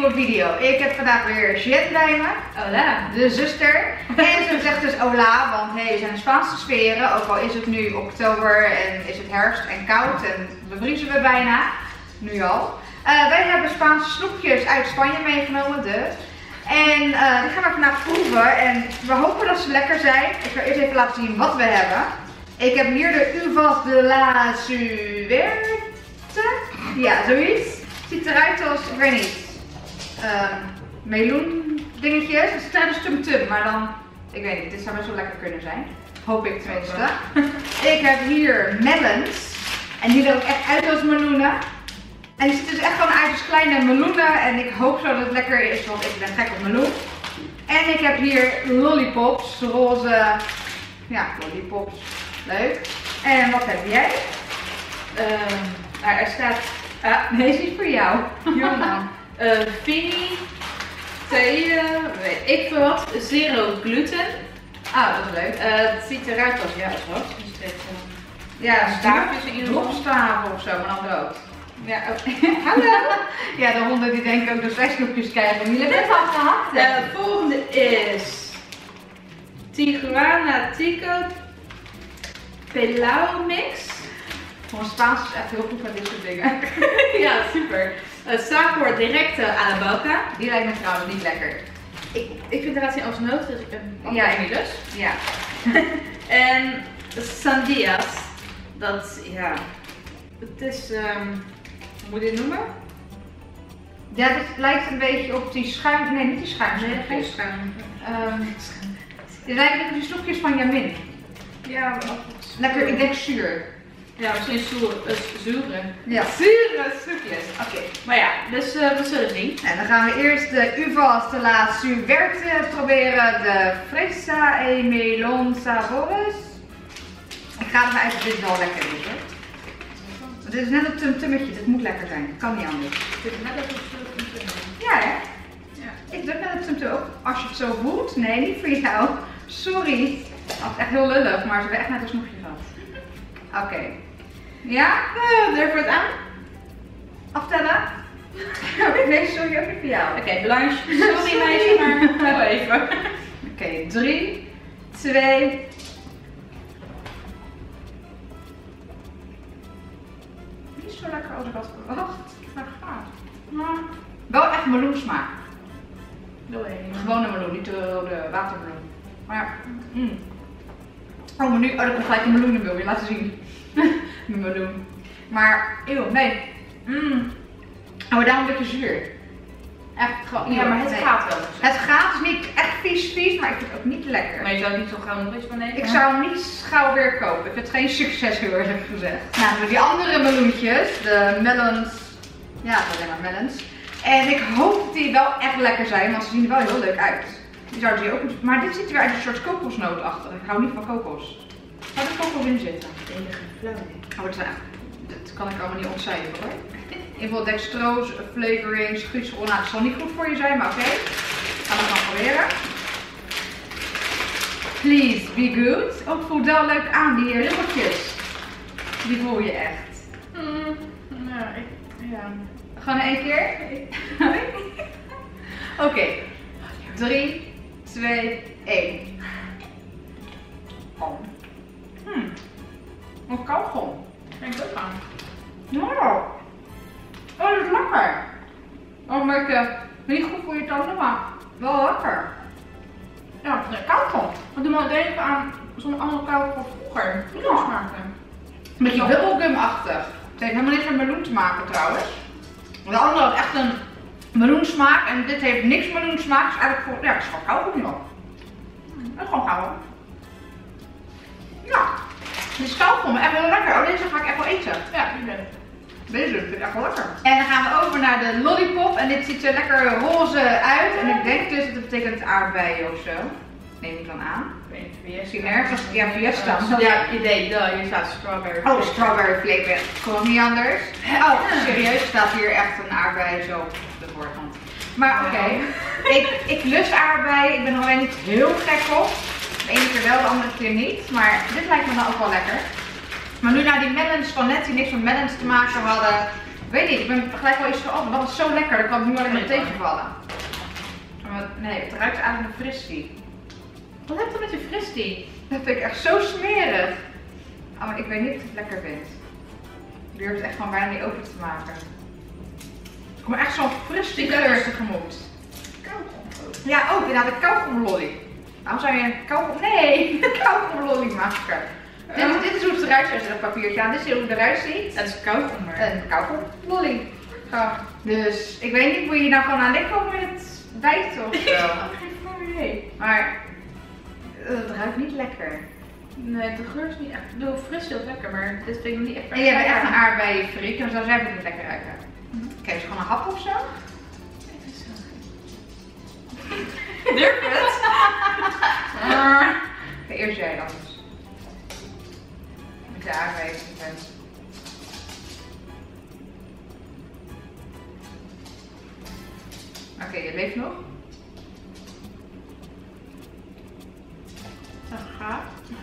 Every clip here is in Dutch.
nieuwe video. Ik heb vandaag weer Jet bij me. Hola. De zuster. En ze zegt dus hola, want hey, we zijn in Spaanse sferen. Ook al is het nu oktober en is het herfst en koud en bevriezen we bijna. Nu al. Wij hebben Spaanse snoepjes uit Spanje meegenomen, dus. En die gaan we vandaag proeven en we hopen dat ze lekker zijn. Ik ga eerst even laten zien wat we hebben. Ik heb hier de Uvas de la Suerte. Ja, zoiets. Ziet eruit als, ik weet niet, meloen dingetjes. Het ziet eruit als tum-tum, maar dan, ik weet niet, dit zou best wel lekker kunnen zijn. Hoop ik tenminste. Ik heb hier melons. En die zien er ook echt uit als meloenen. En die ziet dus echt gewoon uit als kleine meloenen. En ik hoop zo dat het lekker is, want ik ben gek op meloen. En ik heb hier lollipops, roze, ja, lollipops. Leuk. En wat heb jij? Er staat, Nee, is niet voor jou. Jona, Fini, thee, weet ik veel wat, zero gluten. Ah, dat is leuk. Het ziet eruit als, ja, als wat. Dus dit, Ja, staafjes in ieder geval. dropstaven of zo, maar dan rood. ja, hallo. Ja, de honden die denken ook dat wij snoepjes krijgen. Die hebben het al gehad. Het volgende is Tijuana Tico Pelao Mix. Voor Spaans is echt heel goed met dit soort dingen. Ja, super. Sabor directe a la boca. Die lijkt me trouwens niet lekker. Ik vind eruit zien als noot, dus ik ben Ja, niet dus. Ja. En sandias. Dat, ja, het is, hoe moet je dit noemen? Ja, dit lijkt een beetje op die schuim. Nee, niet die schuim. Geen schuim. Dit lijkt op die snoepjes van Jamin. Ja, Lekker, ik denk zuur. ja, misschien zure. Ja. Zure stukjes. Oké. Maar ja, dus we zullen zien. En dan gaan we eerst de Uvas de la Suerte proberen. De Fresa e Melon Sabores. Ik ga ervan uit dat dit wel lekker is, hè. Dit is net een tum-tummetje, dit moet lekker zijn. Het kan niet anders. Ik vind net dat het Ja, hè? Ja. Ik druk net een tum-tum ook. Als je het zo voelt. Nee, niet voor jou. Sorry. Dat is echt heel lullig, maar ze hebben echt net een snoepje gehad. Oké. Ja? Durf je het aan? Aftellen? Nee, sorry, ook niet voor jou. Oké, blanche. Sorry meisje, maar wel even. Oké, 3, 2. Niet zo lekker als ik had verwacht. Maar gaaf. Maar wel echt meloensmaak. Gewone meloen, niet de rode watermeloen. Maar oh, maar nu, oh, er komt gelijk een meloen in, wil je laten zien. Mijn meloen. Maar, eeuw, nee. Oh, daarom een beetje zuur. Echt gewoon. Ja, maar het nee. gaat wel. Het gaat dus niet echt vies, maar ik vind het ook niet lekker. Maar je zou het niet zo gauw nog eens van nemen? Ik zou hem niet gauw weer kopen. Ik vind het geen succes, heel eerlijk gezegd. Nou, die andere meloentjes, de melons. Ja, het zijn maar melons. En ik hoop dat die wel echt lekker zijn, want ze zien er wel heel leuk uit. Die zouden hier ook moeten. Maar dit ziet er weer uit een soort kokosnoot achter. Ik hou niet van kokos. Zou er kokos in zitten? Oh, dat kan ik allemaal niet ontcijferen hoor. In ieder geval dextrose, flavorings, glycerol. Nou, dat zal niet goed voor je zijn, maar oké. Gaan we gaan proberen. Please be good. Oh, het voelt wel leuk aan, die ribbeltjes. Die voel je echt. Ja. Gewoon in één keer. Oké. 3, 2, 1. Een kauwgom. Denk ik ook aan. Nou. Oh, dat is lekker. Oh, maar niet goed voor je tanden, maar wel lekker. Ja, kauwgom. Maar doe maar denken aan zo'n andere kou van vroeger. Hoe Ja. smaakte? Een beetje bubblegum-achtig. Het heeft helemaal niks met meloen te maken trouwens. De andere had echt een meloensmaak en dit heeft niks meloensmaak. Het is eigenlijk voor, ja, het is gewoon kauwgom joh. Het is gewoon kauwgom. Ja, die is kauwgom, echt heel lekker. Oh, deze ga ik echt wel eten. Ja, ik ben Deze vind ik echt wel lekker. En dan gaan we over naar de lollipop en dit ziet er lekker roze uit. En ik denk dus dat het betekent aardbeien of zo. Neem ik dan aan. Misschien ergens, ja, Fiesta. Ja, idee, hier staat strawberry. Oh, strawberry flavor. Gewoon niet anders. Oh, serieus, staat hier echt een aardbei zo op de voorkant. Maar oké, ik lust aardbeien. Ik ben er alleen niet heel gek op. De ene keer wel, de andere keer niet. Maar dit lijkt me dan ook wel lekker. Maar nu naar die melons van net, die niks met melons te maken hadden, weet niet, ik ben gelijk wel iets van, oh, dat is zo lekker, dan kan ik nu alleen maar tegenvallen. Nee, het ruikt eigenlijk naar fristie. Wat heb je met je fristie? Dat vind ik echt zo smerig. Oh, maar ik weet niet of ik het lekker vind. Ik durf het echt gewoon bijna niet open te maken. Ik kom echt zo'n fristie kleur tegemoet. Ja, ook inderdaad een kauwgomlolly. Waarom zou je een kauwgom... Nee, een kauwgomlolly maken? Dit is hoe het eruit ziet als je dat papiertje aan. Dit is hoe het eruit ziet. Dat is kauwgom. Een kauwgomlolly. Dus ik weet niet, moet je nou gewoon aan likken of je het bijten of zo? Geen flauw idee. Maar het ruikt niet lekker. Nee, de geur is niet echt. Ik bedoel, fris is lekker, maar dit vind ik niet echt. En jij bent echt een aardbeienfreak en zo zou het niet lekker ruiken. Oké, dus gewoon een hap of zo? Durf het? Oké, eerst jij dan dus. Met de aardbeien bent. Oké, je leeft nog? Dat gaat.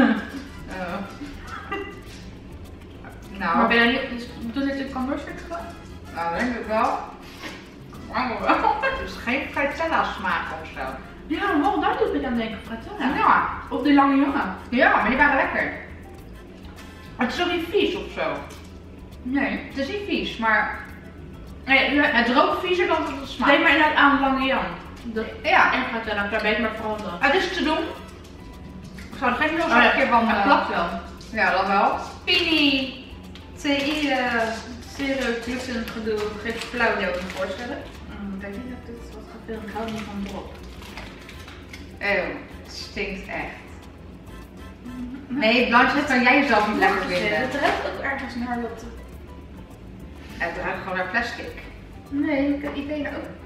Nou, Maar ben je niet, dus doet dit een conversion gewoon? nou denk ik wel. Het is geen Fratella smaak of zo. Ja, wel, daar doe ik aan denken, Fratella. Ja. Of die lange jongen. Ja, maar die waren lekker. Het is ook niet vies of zo. Nee. Het is niet vies, maar Nee, het rookt viezer dan het smaakt. denk maar inderdaad aan lange Jan. Dat Ja, en Fratella, daar weet ik maar vooral dan. het is te doen. Ik zou er geen heel Oh ja, een keer van... het plakt wel. Ja, dat wel. Pini, TI, zero gluten gedoe, geen flauw idee wat ik me voorstellen. Ik denk niet dat dit wat gaat filmen, ik hou niet van drop. Het stinkt echt. Nee, Blanche, dat kan jij zelf niet lekker vinden. Het ruikt ook ergens naar wat. Het ruikt gewoon naar plastic. Nee, ik heb idee naar ook.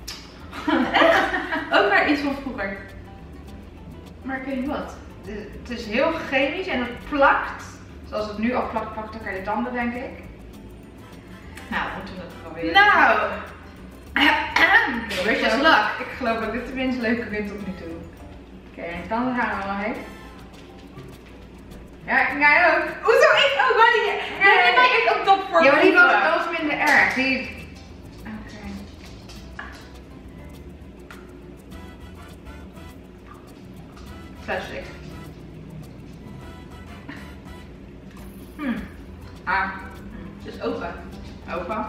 Ook naar iets van vroeger. Maar ik weet niet wat. Het is heel chemisch en het plakt. Zoals het nu al plakt, plakt ook aan de tanden, denk ik. Nou, we moeten het proberen. Nou! Weet je wat? Ik geloof dat dit de minst leuke wint tot nu toe. Oké, en de tanden gaan er al heen. Ja, jij ook. Hoezo ik ook? Maar die ik ook top voor. Ja, maar die was minder erg. Die... Oké. Plastic. Het is open. Open.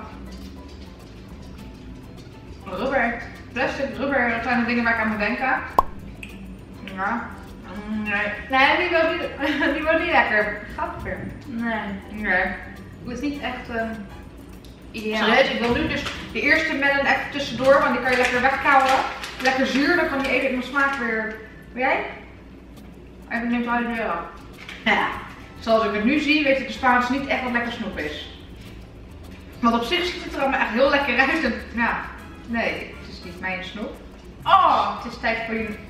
Rubber. Plastic, rubber, dat zijn de dingen waar ik aan moet denken. Ja. Nee, die was niet lekker. Gadver. Nee. Nee. Het is niet echt ideaal. Serieus, ik wil nu dus de eerste melon even tussendoor, want die kan je lekker wegkouwen. Lekker zuur, dan kan die even in mijn smaak weer... Wil jij? Even neemt hij weer af. Ja. Zoals ik het nu zie, weet ik de Spaans niet echt wat lekker snoep is. Want op zich ziet het er allemaal echt heel lekker uit. En, ja, nee, het is niet mijn snoep. Oh, het is tijd voor jullie.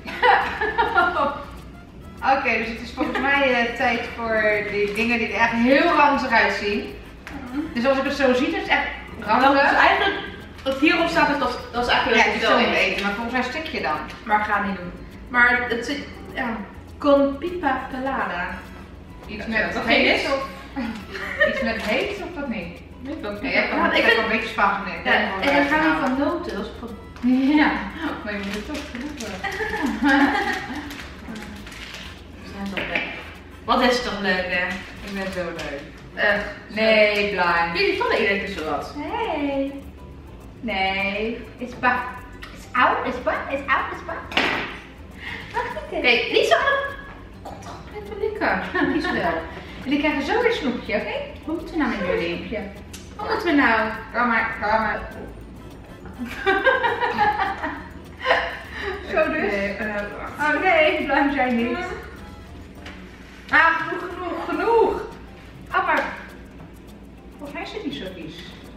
Oké, dus het is volgens mij tijd voor die dingen die er echt heel ranzig uitzien. Dus als ik het zo zie, is het echt ranzig. Dus eigenlijk, wat hierop staat, is dat is eigenlijk Ja, ik wil even eten, maar volgens mij stik je dan. Maar ik ga het niet doen. Maar het zit, ja, con pipa pelada. Iets met dat heet is? of iets met heet of dat niet? Ik ook Nee, ik heb wel een beetje Spaans in. Ja, en ik ga niet van noten, dat is van... Ja, maar je moet het toch proeven. Wat is toch leuk, hè? Ik ben zo leuk. Echt. Nee, blij. Jullie vallen iedereen tussen wat. Nee. Nee. Is ba. Is oud, is ba, is oud, is ba. Wacht even. Nee, niet zo aan. Komt toch even likken. Niet zo wel. Jullie krijgen zo weer een snoepje, oké? Hoe moeten we nou met jullie? Snoepje. Wat moeten we nou? Kom maar. Zo dus. Oh nee, blijf jij niet. Ah, genoeg. Ah, maar volgens mij is het niet zo vies.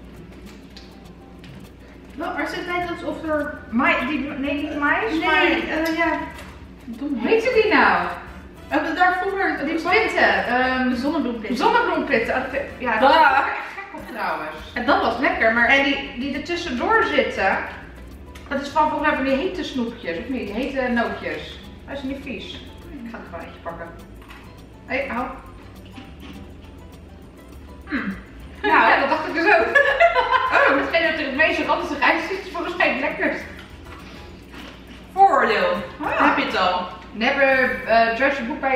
Nou, er zit net alsof er... Nee, niet mais, Nee, maar... ja. Hoe heette die nou? Daar vroeger... Die pitten. De zonnebloempitten. Zonnebloempitten. Ja, dat is echt gek op trouwens. En dat was lekker, maar... En die er tussendoor zitten, dat is van volgens mij van die hete snoepjes, of niet? Hete nootjes. Dat is niet vies. Ik ga het gewoon eentje pakken. Hé, hou. Nou, Ja, dat dacht ik dus ook.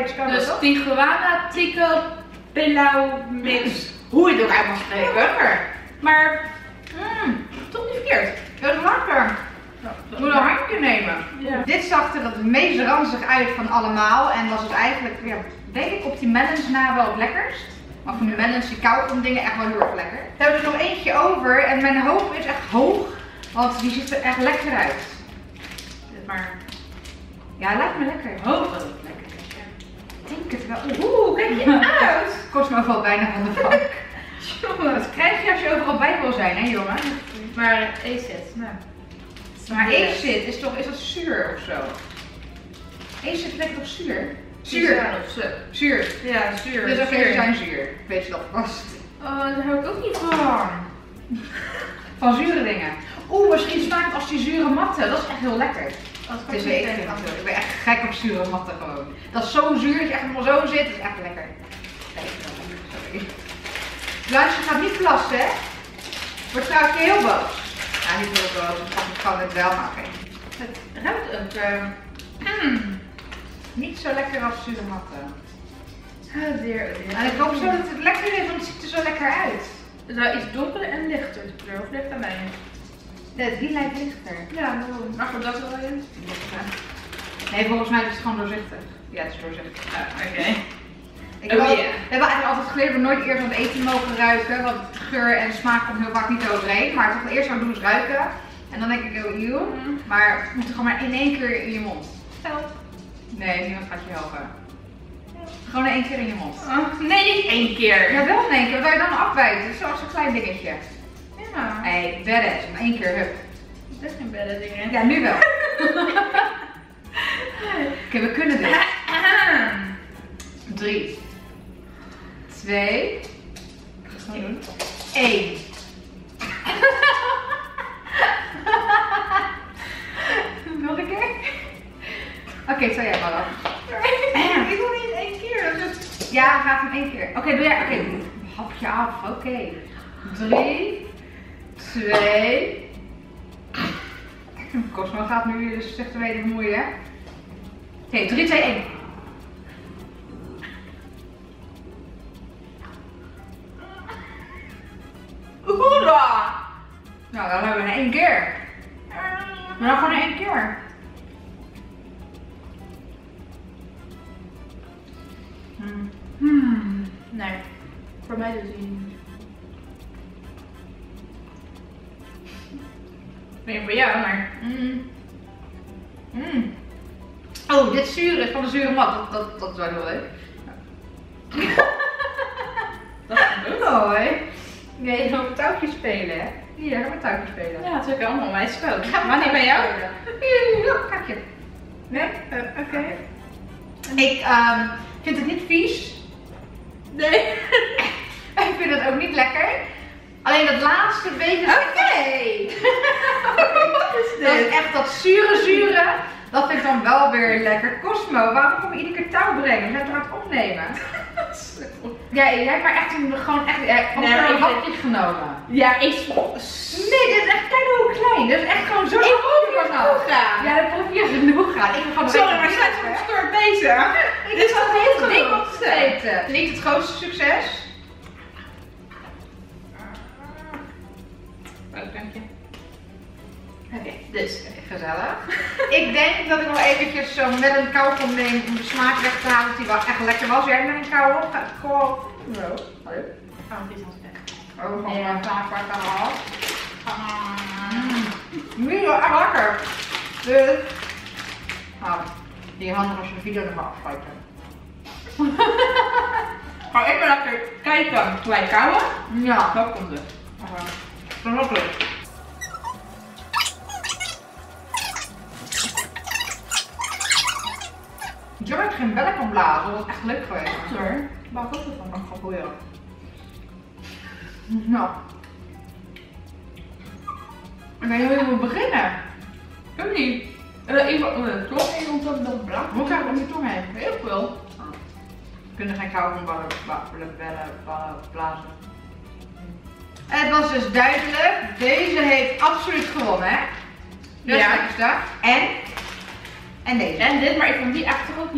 discover, Dus toch? Tijuana, Tico, Pilau, mix. Hoe je het ook uit mag spreken. Lekker. Maar, toch niet verkeerd. Dat is lekker. Ik moet een handje nemen. Ja. Dit zag er het meest ranzig uit van allemaal. En was het eigenlijk, ja, denk ik, op die melons na wel het lekkerst. Maar van die melons, die kauwgom dingen echt wel heel erg lekker. We hebben er nog eentje over en mijn hoop is echt hoog. Want die ziet er echt lekker uit. Maar, Ja, lijkt me lekker. hoop dat het lekker is. Ja. Ik denk het wel. Kijk je uit. Kost me wel bijna van de bank. Jongen, wat krijg je als je overal bij wil zijn, hè jongen? Maar ACID, nou. Maar acid is toch, is dat zuur of zo? Acid lijkt toch zuur? Zuur. Zuur. Ja, zuur. Dus oké, ze zijn zuur. Weet je dat vast? Oh, daar hou ik ook niet van. Van zure dingen. Oeh, misschien smaakt het als die zure matten. Dat is echt heel lekker. Het is ik ik ben echt gek op zure matten gewoon. Dat is zo zuur dat je echt helemaal zo zit. Dat is echt lekker. Sorry. Luister, gaat niet plassen, hè? Wordt trouwens heel boos. Ja, niet heel boos. Ik kan het wel maken. Het ruikt ook. Niet zo lekker als zure matten. Oh dear. En ik hoop zo dat het lekker is, want het ziet er zo lekker uit. Het zou iets donkerder en lichter de kleur, of ligt aan mij? Nee, die lijkt lichter. Ja, daarom. Maar goed, dat is wel in. Nee, volgens mij is het gewoon doorzichtig. Ja, het is doorzichtig. Oké. We hebben eigenlijk altijd geleerd dat we nooit eerst aan het eten mogen ruiken, want geur en smaak komt heel vaak niet overeen. Maar toch eerst wat doen is ruiken. En dan denk ik, oh eeuw. Maar het moet gewoon maar in één keer in je mond. Help. Nee, niemand gaat je helpen. Gewoon in één keer in je mond. Nee, niet één keer. Ja, wel in één keer, waar je dan afbijten. Zoals een klein dingetje. Ja. Nee, badass. In één keer, hup. Dat is geen bellen dingen. Ja, nu wel. Oké, we kunnen dit. 3, 2, 1. Nog een keer? Oké, tel jij maar af. Ik wil niet in één keer. Dat is... Ja, gaat in één keer. Oké, doe jij. Oké, hapje af. Oké. 3, 2. Cosmo gaat nu dus zich te weten bemoeien. Oké, 3, 2, 1. Hoera! Nou, dan hebben we in één keer. Maar dan gewoon in één keer. Nee, voor mij dus niet. Nee, voor jou, maar. Oh, dit zuur is van de zure mat. Dat is wel heel leuk. Dat is goed. Hoi. Nee, je gaat met touwtjes spelen, hè? Hier, ga met touwtjes spelen. Ja, het is ook allemaal mijn spel. Ga Maar niet bij jou? Ja, kakje. Nee? Oké. Ik vind het niet vies. Nee. Ik vind het ook niet lekker. Alleen dat laatste beetje. Oké. Wat is Dat is dit? echt dat zure. Dat vind ik dan wel weer lekker. Cosmo, waarom kom je iedere keer touw brengen? We zijn het aan het opnemen. Jij hebt maar echt gewoon een hapje genomen. Ja, ik. Nee, dit is echt, kijk hoe klein. Dit is echt gewoon zo. Ik proef je genoeg gaan. Ja, dat proef je genoeg gaan. Ik heb gewoon Sorry, maar je bent gewoon gestoord bezig. Dit is gewoon heel ding om te eten. Niet het grootste succes. Dank je. Oké, dus gezellig. Ik denk dat ik nog eventjes zo'n met een kauwgom neem om de smaak weg te halen, dat die wel echt lekker was. Jij met een kauwgom gaat gewoon. Hallo. Hallo. Oh, dit is ons weg. Oh, gewoon een smaak waar ik aan haal. Nu wel echt lekker. Dus. Nou, die handig als je de video nog maar afsluiten. Ga even lekker kijken hoe wij kauwen. Ja. Dat komt het. Dat is ook leuk. Ik heb geen bellen kan blazen, dat is echt leuk geweest. Hoor. Waar komt het van? Ik ga proberen. Nou. Ik weet niet hoe je moet beginnen. Ik niet. Even klok even omdat dat blaas. Hoe krijg ik op je tong heen? Heel veel. We kunnen geen kauwgom blazen. Het was dus duidelijk, deze heeft absoluut gewonnen, hè? Dat is Ja. lekkerste. En deze. En dit, maar ik vond die echt toch ook niet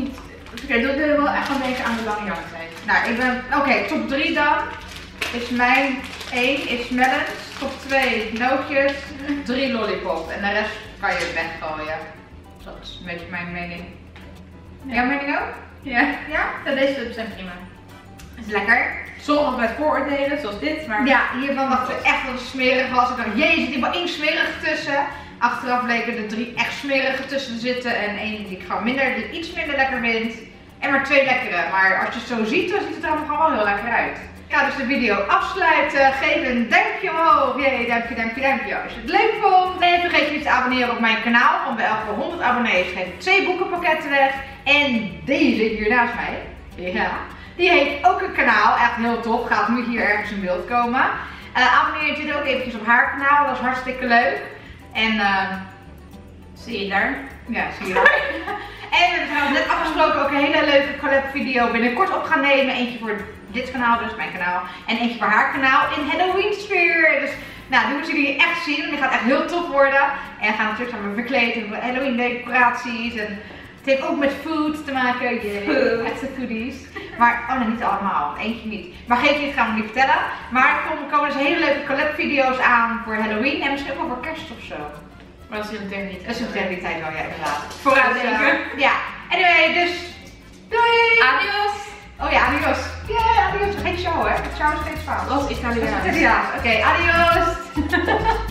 Oké, dat doe wel echt een beetje aan de lange Jan tijd. Nou, ik ben... Oké, top 3 dan. Is mijn 1 is melons. Top 2 nootjes. 3 lollipop. En de rest kan je weggooien. Dat is een beetje mijn mening. Jouw mening ook? Ja. Ja? Deze chips zijn prima. Is lekker. Sommige met vooroordelen, zoals dit, maar... Ja, hiervan dachten we echt dat het smerig was. Ik dacht, jezus, zit hier wel 1 smerige tussen. Achteraf bleken er 3 echt smerige tussen te zitten. En 1 die ik gewoon die iets minder lekker vind. En maar 2 lekkere. Maar als je het zo ziet, dan ziet het er allemaal gewoon heel lekker uit. Ik ga dus de video afsluiten. Geef een duimpje omhoog. Jee, duimpje, duimpje, duimpje als je het leuk vond. En vergeet je niet te abonneren op mijn kanaal. Want bij elke 100 abonnees geef ik 2 boekenpakketten weg. En deze hier naast mij. Ja. Die heeft ook een kanaal, echt heel tof, gaat nu hier ergens in beeld komen. Abonneer je ook eventjes op haar kanaal, dat is hartstikke leuk. En zie je daar? Ja, zie je daar. En we hebben trouwens net afgesproken ook een hele leuke collab video binnenkort op gaan nemen. Eentje voor dit kanaal, dus mijn kanaal. En eentje voor haar kanaal in Halloween sfeer. Dus nou, die moeten jullie echt zien. Die gaat echt heel tof worden. En we gaan natuurlijk samen verkleed in Halloween decoraties. En het heeft ook met food te maken. Echte foodies. Maar, oh nee, niet allemaal. Eentje niet. Maar geen niet, gaan we niet vertellen. Maar er komen dus hele leuke collab video's aan voor Halloween. En misschien ook wel voor kerst of zo. Maar dat is in de tijd niet. Dat is in de tijd wel, ja, inderdaad. Vooruitdenken. Ja. Anyway, dus doei! Adios! Oh ja, adios. Ja, adios. Geen ciao, hè? Ciao is geen Spaans. Als Italiaans. Italiaans. Oké, adios!